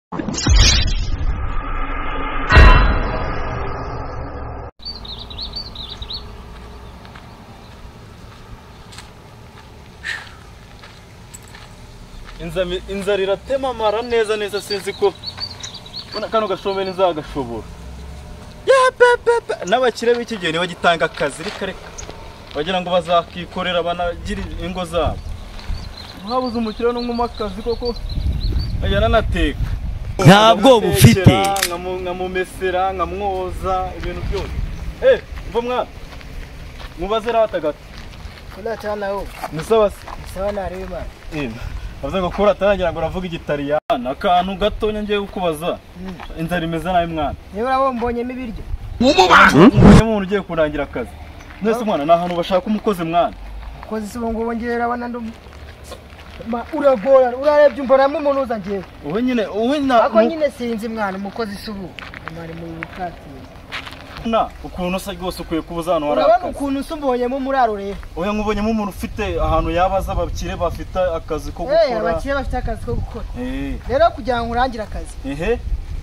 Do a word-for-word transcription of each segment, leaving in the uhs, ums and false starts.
Inzami inzara iratema mara neza neza sinzi ko bona kano gashombe nizagashobora. Ya pepe n'abakire b'ikigeni bagitanga akazi reka bagira ngo bazakikorera banagira ingo zabo. Habuze umukire no mu akazi koko ayana nateka. Ntabwo bufite nkamumesera nkamwoza ibintu byose. Eh mva mwana mubazera batagata. Kula cyana ho. Nisaba Sawa nareba. Eh bavuze ngo kora atangira ngo ravuga igitariyana akantu gatonya ngiye kukubaza inzara imeze nayo mwana niba urabonye ibiryo mbonye umuntu ugiye kurangira akazi nese mwana na hano bashaka umukozi mwana kozi sibo ngo bongera bana ndo uragora urarebye umboramo umuntu uza ngiye wowe nyine wowe na ako nyine sinzi mwana umukozi subu mari mu bukati na ukuntu se rwose ukwiye kubuza hano waraka urabona ukuntu usumbonyemo muraro rero oya nkubonyemo umuntu ufite ahantu yabaza abakire bafite akazi ko gukora eh abakire bafite akazi ko gukora eh rero kugira ngo urangira akazi ehe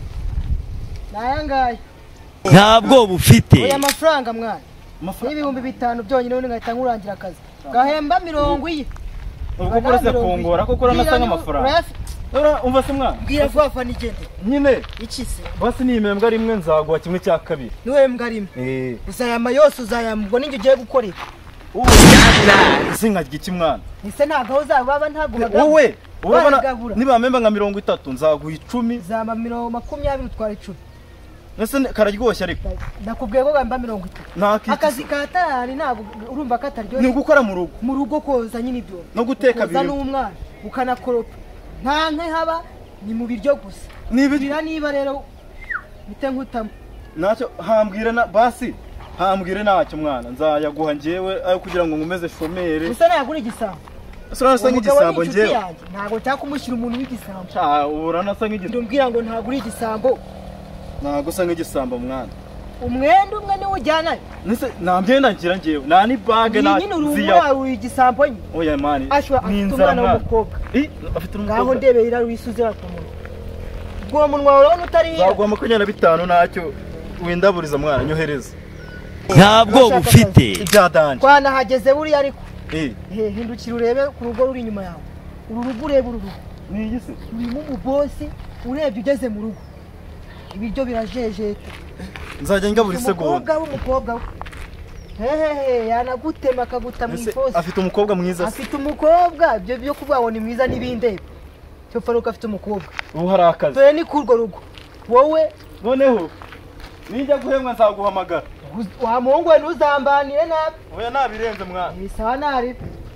nayangaye ntabwo bufite oya amafaranga mwana n'ibihumbi bitanu byonyine undi ngahita ngurangira akazi gahemba mirongo iye uko kurase kongora ko kora nasanga amafaranga ora umva se mwana bwira vuba nigende nyine ikise basi ni imembwa rimwe nzaguha kimwe cya kabiri niwe mbwa rimwe eh uzayama yose uzayambwa ninge ugiye gukorera ubu singa giki mwana nise ntago uzababa ntagubaga wowe urabona niba memba nka mirongo itatu nzaguha icumi zama mirongo makumyabiri utwara icumi nese kararyoshye ariko nakubwiye ko gamba mirongo itatu akazi katari ntabwo urumva kataryoshye ni gukora mu rugo mu rugo koza nyine ibyo no guteka biri n'umwana ukanakoropa nta nke haba ni mu biryo gusa nibira niba rero bite nkutamo nacyo hambwire na basi hambwire nacyo mwana nzayaguha ngewe ayo kugira ngo ngumeze shomere gusa nagura igisambo Sura nasa nk'igisambo ngewe ntago cyakumushyira umuntu w'igisambo cha urana nasa nk'igisambo ndumbwira ngo ntagura igisambo ntago sa nk'igisambo mwana umwenda umwe niwo ujyana nese nambyenda ngira ngewe nta ni bage na ziya igisambo nye oya mani ni inzara w'umukobwa eh afite umukobwa ngaho ndebera wisuzira ku muntu bwo munwa urabona utari zagwa makumyabiri na bitanu nacyo windaburiza mwana nyohereza ntabwo bufite ibyadanje kwana hageze buri ariko eh hindukira urebe ku rugo ruri inyuma yawe uru rugo urebe uru rugo ni igise urimo umubosi urebye ugeze mu rugo ibiryo birajejeta nzajya ngabura isegonda umukobwa we hehehe yanagutema akaguta mu ifosi afite umukobwa mwiza afite umukobwa ibyo byo kuvuga ngo ni mwiza n'ibindebe cyo faruka afite umukobwa ubu hari akazi dore ni kurwo rugo wowe noneho nijya guhemwa nzaguhamagara wa muhungu we ntuzambanire nabi oya nabirenze mwana bisawa nari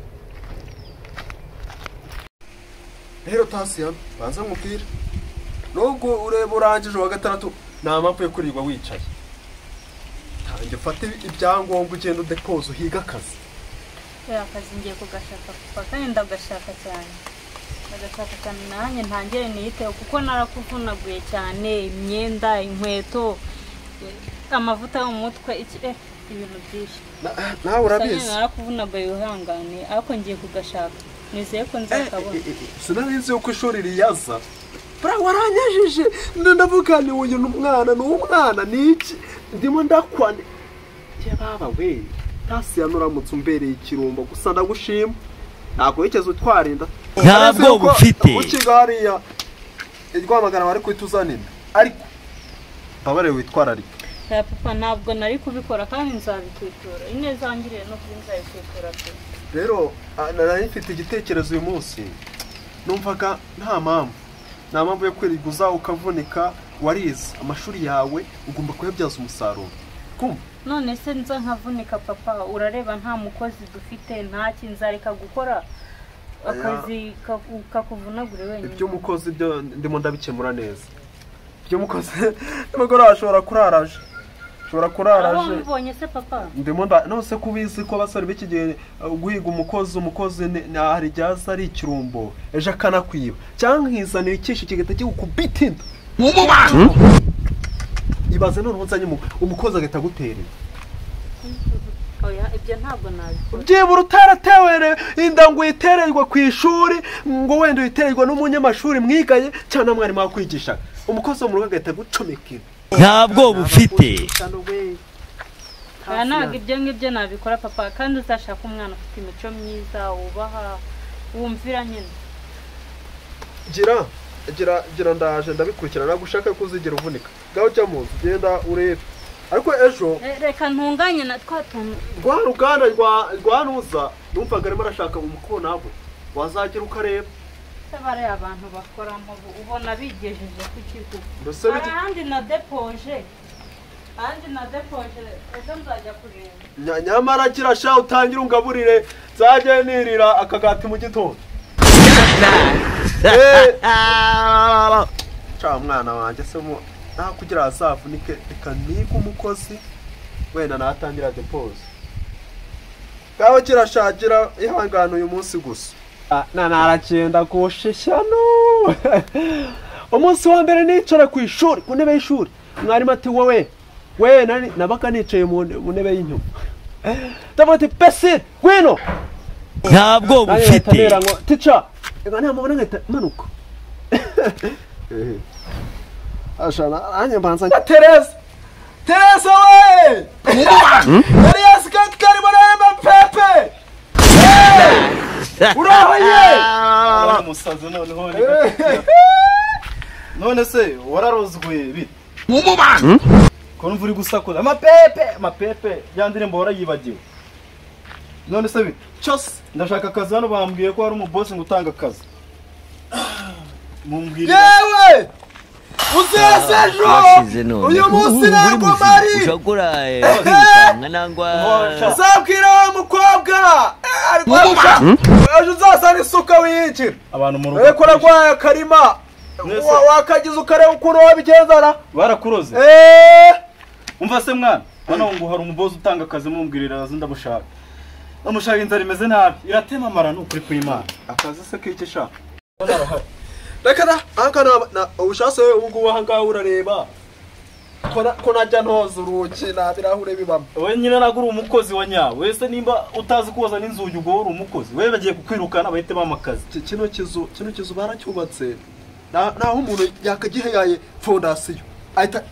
rero Tasiyano banza nkubwire nubwo ureba urangije wa gatandatu nta mpamvu yo kurirwa wicaye tange ufate ibyangombwa ugenda udepoza uhiga akazi ya akazi ngiye kugashaka papa kandi ndagashaka cyane ndagashaka cyane nanjye ntangire niyiteho kuko narakuvunaguye cyane imyenda inkweto amavuta yo mu mutwe iki eh ibintu byinshi nawe urabizi narakuvunaguye uhangane ariko ngiye kugashaka nizeye ko nzakabona sinarizi uko ishuri riyaza bra waranyajije ndavuga ni uyu n'umwana n'umwana niki ndimo ndakwane je baba we Tasiyano uramutse umbereye ikirumbo gusa ndagushima nako yigeze utwarinda ntabwo bufite ukigariya irwamagana bari kwituzanira ariko babare witwararika ya papa ntabwo nari kubikora kandi nzabikwitura ineza angiriye no kuri nzabikwitura rero nari mfite igitekerezo uyu munsi numvaga nta mpamvu nta mpamvu yo kwiriguza ukavunika warize amashuri yawe ugomba kuyabyaza umusaruro kumva none se nza nkavunika papa urareba nta mukozi dufite nta kinzareka gukora akazi kakuvunagure wenyine ibyo mukozi byo ndimo ndabikemura neza ibyo mukozi n'umugore ashobora kuraraje ashobora kuraraje aho mbonye se papa ndimo nda nose kubizi ko basore biki gihe guhiga umukozi umukozi hari jyaza ari ikirumbo eje akanakwiba cyangwa nkizanira ikishi kigata kigukubita inda ibaze none uzanye umukozi agahita guterera oya ibyo ntabwo nabikora byibura utaratewe inda ngo uyitererwe ku ishuri ngo wenda uyitererwe n'umunyamashuri mwigaye cyangwa mwarimu wakwigisha umukozi wo mu rugo agahita gucomeka ntabwo bufite oya ntabwo ibyo ngibyo nabikora papa kandi uzashaka umwana ufite imico myiza wubaha wumvira nyine gira gira gira ndaje ndabikurikirana nagushaka ko uzigera uvunika gaho cyo mu nzu genda urebe ariko ejo reka ntunganye na twatuntu rwa ruganda rwa rwanuza numvaga arimo arashaka umukobwa nabo wazagira ukareba bari abantu bakoramo ubona bigejeje ku kigo mbese ahandi na depoje ahandi na depoje ejo nzajya kureba nyamara kirasha utangira ungaburire nzajye nirira akagati mu gitondo cha mwana wanjye se mu nta kugira azavunike reka niga umukozi wenda natangira depoze gaho kirashakira ihangano uyu munsi gusa na narakenda kushishano umunsi wa mbere nicara ku ishuri ku ntebe y'ishuri mwarimu ati wowe we nabaka nicaye mu ntebe y'inyuma ndavuga ati pesi gwino ntabwo bufite tica ega ntamubona ngahita manuka ashana anye mbanza Teresa Teresa we yari yasikati kari barema pepe urahoye umusaza none hone none se wararozwe bite ko mvuri gusakuza amapepe amapepe yandirimbo warayibagiwe none se bite cyose ndashaka akazi hano bambwiye ko hari umubosi ngo utanga akazi mumbwire yewe uzesejo uyu munsi ntabwo mari ushakura kwirukanga nangwa zabwira wa mukobwa ejo uzasana isuka wiyicira abantu mu rugo ariko ragwaya karima wakagize ukareba ukuntu wabigenzana barakuroze umva se mwana hano ngo hari umubozi utanga akazi mumbwirira ndamushaka ndamushaka inzara imeze nabi iratema amara n'ukuri kw'Imana akazi se k'iki shaka reka da anka na ushase ubu wahanga urareba ko najya ntoza uruki nabirahure bibamo we nyine nagura umukozi wa nyawe wese nimba utazi kuza n'inzugi ubwo uri umukozi we bagiye kukwirukana bahite bamakazi kino kizu kino kizu baracyubatse naho umuntu yakagihaye fondasiyo ahita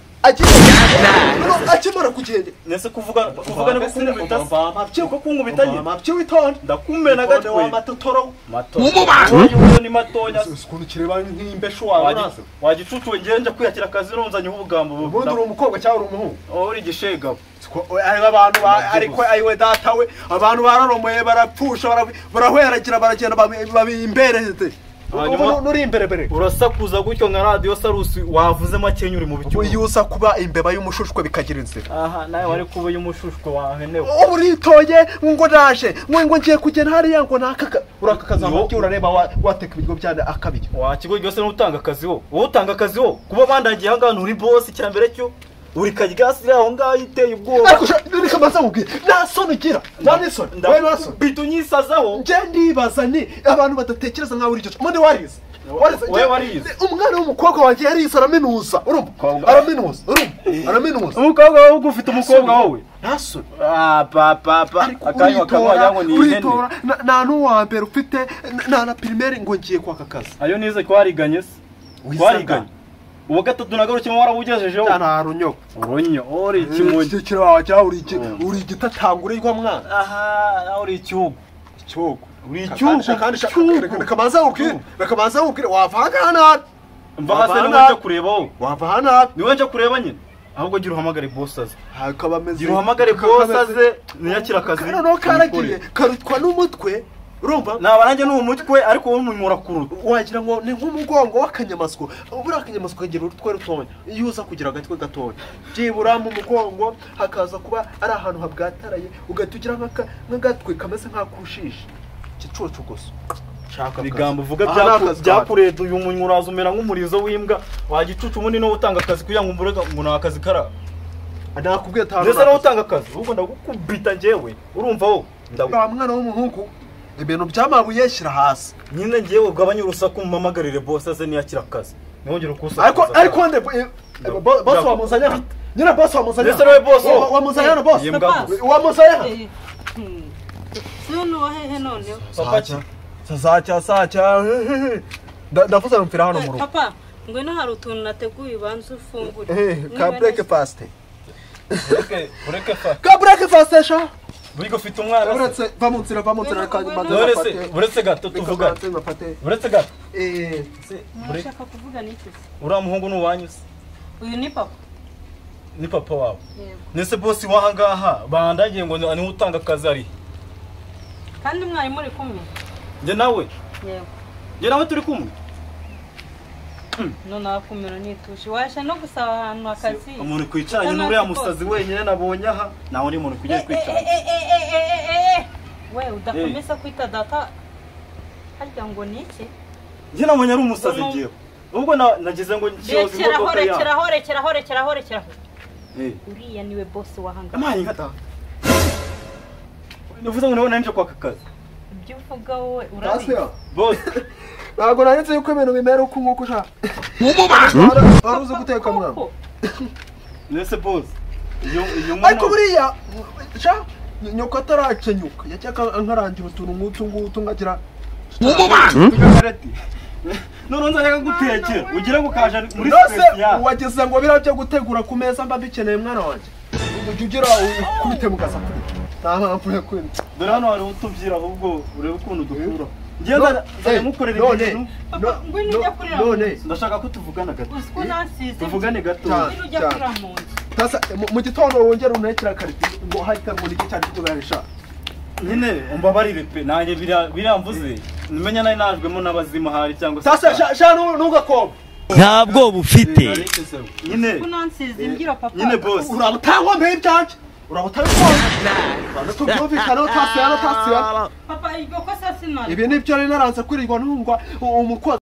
akimara kugenda nese kuvuga kuvuga no kunkubita mapye uko kunkubita nyine mapye witonde ndakumena gatwe wa matotoro mato uyu ni matonya ukuntu kireba nk'imbesho wawe nazo wagicucuwe ngenje kwiyakira akazi nonzanye ubugambo ubundi uri umukobwa cyangwa uri umuhungu uri igishega ari abantu ariko ayiwe datawe abantu bararomoye barapfusha barahweragira baragenda babimbereze nuri imbere bere urasakuza gutyo nka radio Sarusi wavuze makenya uri mu bicyuho yusa kuba imbeba y'umushushwe bikagira inzira aha nawe wari kuba y'umushushwe wahenewe uritoye ngo naje ngo ngiye kugena hariya ngo nakaka urakakaza ngo urareba wateka ibigo byane akabijya wa kigo cyose n'utanga akazi wo wowe utanga akazi wo kuba bandagiye hangana uri boss cyambere cyo uri kagasi aho ngaho iteye ubwoba ariko reka maze ubwira nasoni gira nanisoni we nasoni bitunyisazaho nje ndibaza ni abantu badatekereza nka uri cyo mundi warize we warize umwana w'umukobwa wanjye yarize araminuza urumva araminuza urumva araminuza umukobwa wawe ugufite umukobwa wowe nasoni ah papa papa akayo akamwa yango ni ihene na n'uwa mbere ufite na na primaire ngo ngiye kwaka kazi ayo nize ko wariganye se wariganye ubu gatatu nagaruke mu warabugejejeho cyana runyo runyo ori kimunye kire wawe cya uri iki uri gitatangurwa mwana aha uri icyugo icyugo uri icyugo kandi kamaza ukire kamaza ukire wavanga hana mbase ni wanje kureba wowe wava hana ni wanje kureba nyine ahubwo gira uhamagare boss aze hakaba meze gira uhamagare boss aze niyakira akazi no karagiye karutwa n'umutwe urumva nabarange n'umutwe ariko wo munyura kuruta wagira ngo ni nk'umugongo w'akanyamasyo ubura akanyamasyo kagira urutwe rutonya iyo uza kugira agatwe gatonya byibura mu mugongo hakaza kuba ari ahantu habwataraye ugatugira nk'agatwe kameze nk'akushisha kicucu gusa shaka bigambo vuga byakureda uyu munyuraza umera nk'umurizo w'imbwa wagicucu ubundi no utanga akazi kugira ngo umburega ngo na akazi kara ndakubwiye tano ndetse no utanga akazi ubwo ndagukubita njewe urumva wo ndabwa mwana w'umuhungu ibintu byamabuye shyira hasi nyine ngiye ugabanye urusaku mumamagarire boss aze niyakira akazi nongera kusa ariko ariko nde boss wamuzanya nyina boss wamuzanye Ese nawe boss wamuzanye hano boss Yembwa wamuzanye hano Sino wahehe noneho papa ki sazacya sazacya ndavuze mpfira hano mu rugo papa ngwino hari utuntu nateguye ubanza ufungure eh ka breakfast ureke ureke fa ka breakfast sha buri gufite umwana uretse vamutsira vamutsira kandi uretse uretse gato tuvuga uretse gato eh urashaka kuvuga n'iki uriya muhungu n'uwanyuze uyu ni papa ni papa wawe yego nese boss wahangaha bandagiye ngo ni utanga akazi ari kandi mwari muri kumwe nje nawe yego nje nawe turi kumwe none akumira nitushi washa no gusaba ahantu akazi umuntu kwicaranye n'uriya musazi wenyine nabonye aha naho uri umuntu kugiye kwicara we udakomeza kwita data harya ngo niki nje nabonye ari umusazi ngiye ubwo nagize ngo nkiyoza imodoka ya rekera hore rekera hore rekera hore rekera eh uriya niwe boss wahanga amayi ngata nivuze ngo none nje kwaka kazi ibyo uvuga wowe urabizi boss ntabwo nanditse yuko ibintu bimera uko nguko ushaka waruzi guteka mwana nese boss iyo iyo mwana ariko buriya sha nyoko atarakenyuka yajyaga nkarangira utuntu nk'utu ngutu ngagira none nzajya gutekera ugira ngo kaje muri special wageze ngo birabyo gutegura ku meza mba bikeneye mwana wanjye ujye ugira kubite mu gasafuri nta mpamvu yo kwenda dore hano hari utubyira ahubwo urebe ukuntu dukura ngenda nzamukorera ibintu none ndashaka ko tuvugana gato usiko nasize tuvugane gato ujya kura mu nzu tasa mu gitondo wongera unekera kariti ngo hahita ngo niki cyane kuzarisha nyine umbabarire pe nanjye biramvuze nimenya nari najwemo n'abazima hari cyangwa tasa sha nugakoba ntabwo bufite nyine kunansize ngira papa nyine boss urabutangwa mpe byanje urabutangwa bana tubyumvikana tasi yana tasi yana papa ibyo ko sasa sinari ibi nibyo ari naranze kwirirwa ntungwa umukozi